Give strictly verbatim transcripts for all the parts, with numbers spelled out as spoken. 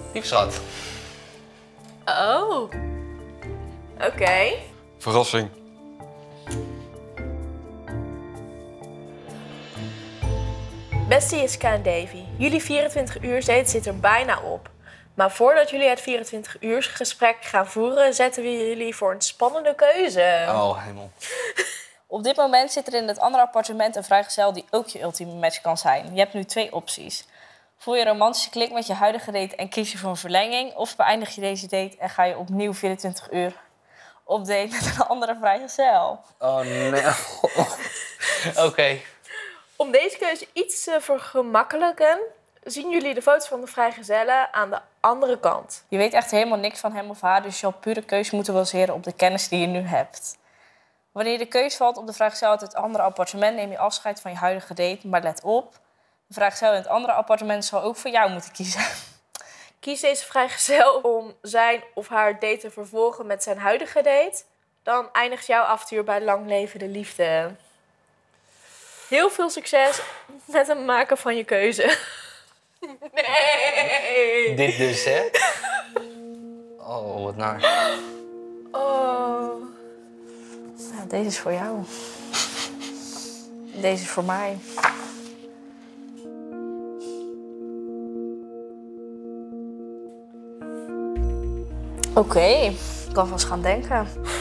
Lief schat. Oh. Oké. Okay. Verrassing. Beste Jiska en Davy, jullie vierentwintig uur date zit er bijna op. Maar voordat jullie het vierentwintig uur gesprek gaan voeren, zetten we jullie voor een spannende keuze. Oh, hemel. Op dit moment zit er in het andere appartement een vrijgezel die ook je ultieme match kan zijn. Je hebt nu twee opties. Voel je een romantische klik met je huidige date en kies je voor een verlenging? Of beëindig je deze date en ga je opnieuw vierentwintig uur op date met een andere vrijgezel? Oh, nee. Oké. Okay. Om deze keuze iets te vergemakkelijken, zien jullie de foto's van de vrijgezellen aan de andere kant. Je weet echt helemaal niks van hem of haar, dus jouw pure keuze moet baseren op de kennis die je nu hebt. Wanneer de keuze valt op de vrijgezel uit het andere appartement, neem je afscheid van je huidige date. Maar let op, de vrijgezel in het andere appartement zal ook voor jou moeten kiezen. Kies deze vrijgezel om zijn of haar date te vervolgen met zijn huidige date. Dan eindigt jouw avontuur bij lang leven de liefde. Heel veel succes met het maken van je keuze. Nee! Dit dus, hè? Oh, wat naar. Oh. Nou, deze is voor jou. Deze is voor mij. Oké, okay, ik kan vast gaan denken.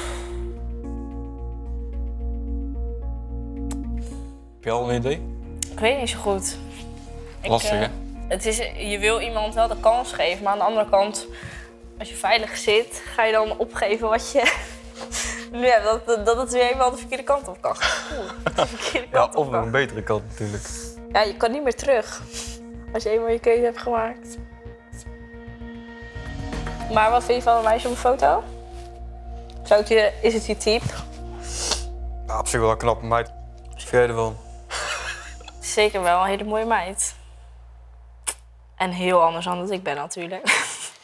Heb je al een idee? Ik weet niet zo goed. Lastig, ik, uh, hè? Het is, je wil iemand wel de kans geven, maar aan de andere kant, als je veilig zit, ga je dan opgeven wat je nu hebt. Dat, dat, dat het weer helemaal de verkeerde kant op kan. Oeh, de verkeerde kant Ja, of op nog kan. een betere kant natuurlijk. Ja, je kan niet meer terug als je eenmaal je keuze hebt gemaakt. Maar wat vind je van een meisje op een foto? Zou het je, is het je type? Ja, op zich wel een knappe meid. Wat vind jij ervan? Zeker wel, een hele mooie meid. En heel anders dan dat ik ben natuurlijk.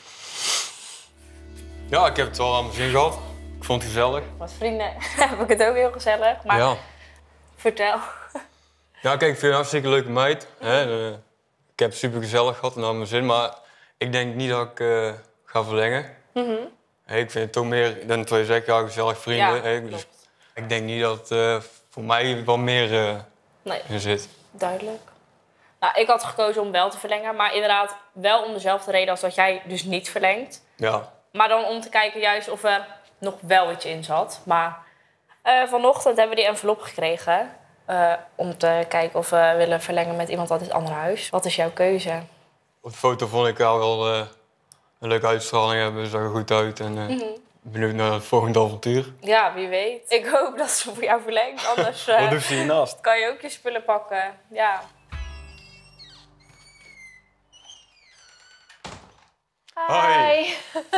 Ja, ik heb het wel aan mijn zin gehad. Ik vond het gezellig. Met vrienden heb ik het ook heel gezellig. Maar Ja. vertel. Ja, kijk, ik vind het een hartstikke leuke meid. Hè. Ik heb het super gezellig gehad en naar mijn zin, maar ik denk niet dat ik uh, ga verlengen. Mm-hmm. Hey, ik vind het toch meer dan twee zeggen, ja, gezellig vrienden. Ja, hey, dus ik denk niet dat uh, voor mij wel meer uh, nee. in zit. Duidelijk. Nou, ik had gekozen om wel te verlengen, maar inderdaad wel om dezelfde reden als dat jij dus niet verlengt. Ja. Maar dan om te kijken juist of er nog wel iets in zat. Maar uh, vanochtend hebben we die envelop gekregen. Uh, om te kijken of we willen verlengen met iemand uit het andere huis. Wat is jouw keuze? Op de foto vond ik haar wel uh, een leuke uitstraling hebben. Ze zag er goed uit en uh, Mm-hmm. benieuwd naar het volgende avontuur. Ja, wie weet. Ik hoop dat ze voor jou verlengt. Anders uh, Wat doet ze hiernaast? kan je ook je spullen pakken. Ja. Hi.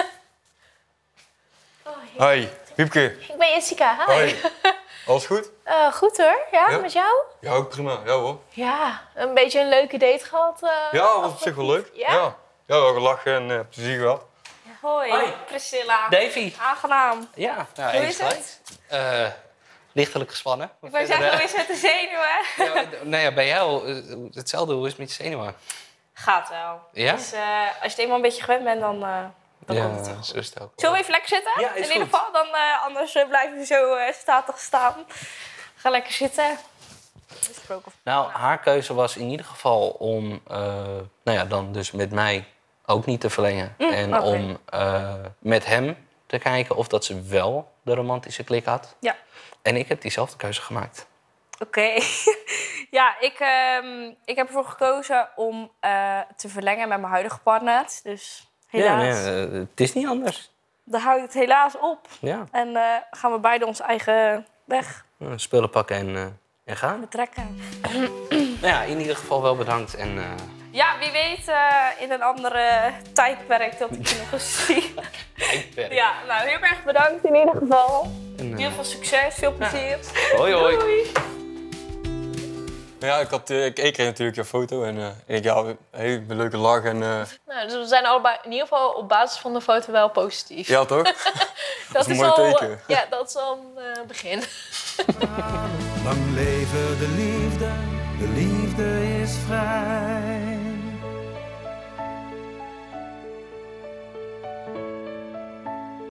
Hoi. Hi, Wiepke. Ik ben Jessica. Hi. Hoi. Alles goed? Uh, goed hoor. Ja, Ja? met jou? Ja, ook prima. Ja hoor. Ja, een beetje een leuke date gehad. Uh, Ja, dat was op zich wel leuk. Ja? Ja, ja wel gelachen en uh, plezier gehad. Hoi, Hoi. Priscilla. Davy. Aangenaam. Ja, nou, Hoe even is het? Uh, lichtelijk gespannen. Ik wou zeggen, hoe is het met de zenuwen? Ja, nou ja, bij jou uh, hetzelfde. Hoe is het met je zenuwen? Gaat wel. Ja? Dus uh, als je het eenmaal een beetje gewend bent, dan, uh, dan ja, komt het wel. zo is het ook. Zullen we even lekker zitten? Ja, is In ieder goed. geval, dan, uh, anders uh, blijven we zo uh, statig staan. Ga lekker zitten. Nou, haar keuze was in ieder geval om, uh, nou ja, dan dus met mij ook niet te verlengen. Mm, en okay. om uh, met hem te kijken of dat ze wel de romantische klik had. Ja. En ik heb diezelfde keuze gemaakt. Oké. Okay. Ja, ik, uh, ik heb ervoor gekozen om uh, te verlengen met mijn huidige partner. Dus helaas. Ja, nee, uh, het is niet anders. Dan houdt het helaas op. Ja. En uh, gaan we beide onze eigen weg Uh, spullen pakken en, uh, en gaan. betrekken. Nou ja, in ieder geval wel bedankt. En, uh... Ja, wie weet uh, in een andere tijdperk dat ik je nog eens zie. Tijdperk. Ja, nou heel erg bedankt in ieder geval. En, uh... Heel veel succes, veel plezier. Ja. Hoi, hoi. Doei. Ja, ik, had, uh, ik, ik kreeg natuurlijk je foto en uh, ik ja, een hele leuke lach en... Uh... Nou, dus we zijn allebei in ieder geval op basis van de foto wel positief. Ja, toch? dat, is een is mooi al, teken. Ja, dat is al een uh, begin. Lang leven de liefde, de liefde is vrij.